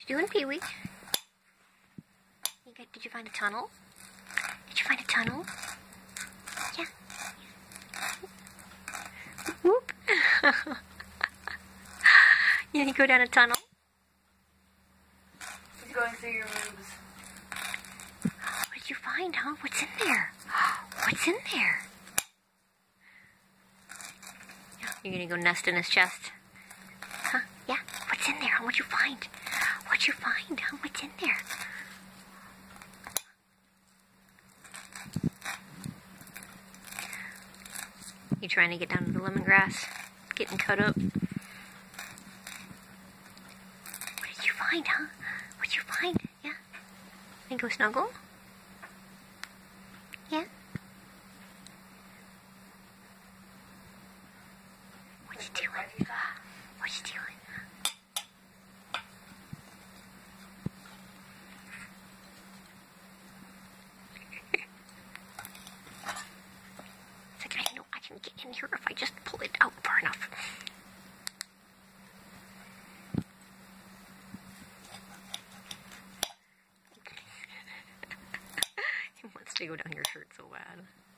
you doing, Piwi? Did you find a tunnel? Did you find a tunnel? Yeah. Whoop. Yeah, you go down a tunnel. He's going through your moves. What did you find, huh? What's in there? What's in there? You're gonna go nest in his chest. Huh? Yeah. What's in there? What'd you find? What'd you find? Huh? What's in there? You trying to get down to the lemongrass? Getting cut up? What did you find, huh? What'd you find? Yeah? And go snuggle? Yeah? What you doing? What you doing? It's like, I know I can get in here if I just pull it out far enough. He wants to go down your shirt so bad.